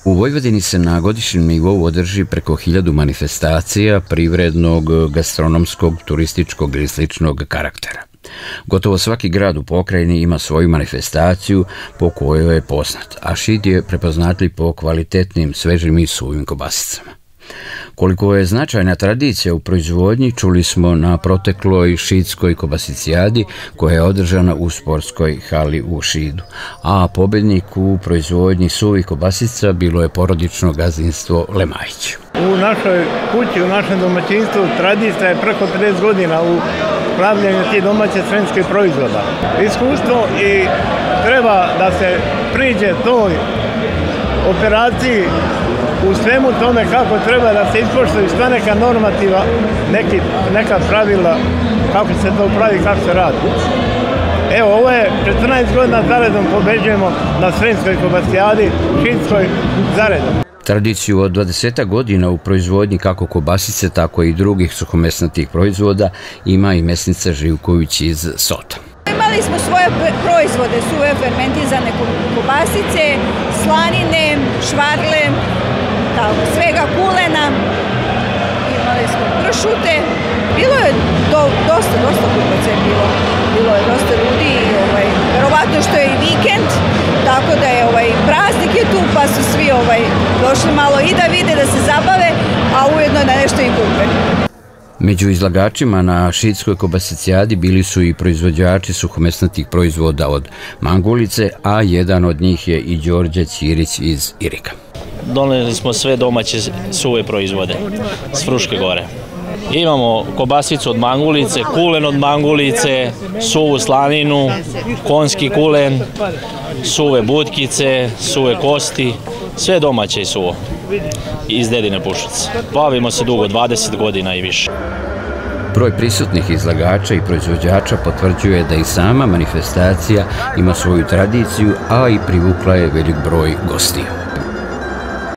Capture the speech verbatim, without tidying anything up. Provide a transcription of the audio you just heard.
U Vojvodini se na godišnjem nivou održi preko hiljadu manifestacija privrednog, gastronomskog, turističkog ili sličnog karaktera. Gotovo svaki grad u pokrajini ima svoju manifestaciju po kojoj je poznat, a Šid je prepoznatljiv po kvalitetnim, svežim i suvim kobasicama. Koliko je značajna tradicija u proizvodnji čuli smo na protekloj šidskoj kobasicijadi koja je održana u sportskoj hali u Šidu, a pobednik u proizvodnji suvih kobasica bilo je porodično gazdinstvo Lemajić. U našoj kući, u našem domaćinstvu tradicija je preko trideset godina u pravljenju tih domaće sremskih proizvoda. Iskustvo i treba da se priđe toj operaciji u svemu tome kako treba da se ispoštuju sva neka normativa, neki, neka pravila kako se to pravi, kako se radi. Evo, ovo je četrnaest godina zaredom pobeđujemo na sremskoj kobasijadi, šidskoj zaredom. Tradiciju od dvadeset godina u proizvodnji kako kobasice, tako i drugih suhomesnatih proizvoda ima i mesnica Živković iz Sota. Imali smo svoje proizvode, suve fermentizane kobasice, slanine, švarle, svega kulena, imali smo pršute. Bilo je do, dosta, dosta kupaca je bilo. Bilo je dosta ljudi, ovaj, verovatno što je i vikend, tako da je ovaj, praznik je tu, pa su svi ovaj, došli malo i da vide, da se zabave, a ujedno da nešto i kupe. Među izlagačima na šidskoj kobasicijadi bili su i proizvođači suhomesnatih proizvoda od Mangulice, a jedan od njih je i Đorđe Ćirić iz Irika. Doneli smo sve domaće suve proizvode s Fruške gore. Imamo kobasicu od Mangulice, kulen od Mangulice, suvu slaninu, konjski kulen, suve butkice, suve kosti, sve domaće i suvo iz Dedine Pušice. Bavimo se dugo, dvadeset godina i više. Broj prisutnih izlagača i proizvođača potvrđuje da i sama manifestacija ima svoju tradiciju, a i privukla je velik broj gostiju.